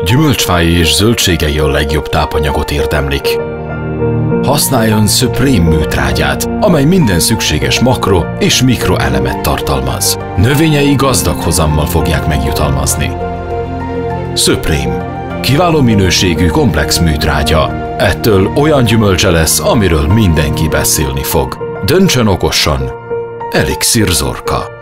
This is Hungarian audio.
Gyümölcsfái és zöldségei a legjobb tápanyagot érdemlik. Használjon Supreme műtrágyát, amely minden szükséges makro és mikroelemet tartalmaz. Növényei gazdag hozammal fogják megjutalmazni. Supreme. Kiváló minőségű komplex műtrágya. Ettől olyan gyümölcse lesz, amiről mindenki beszélni fog. Döntsön okosan. Elixir Zorka.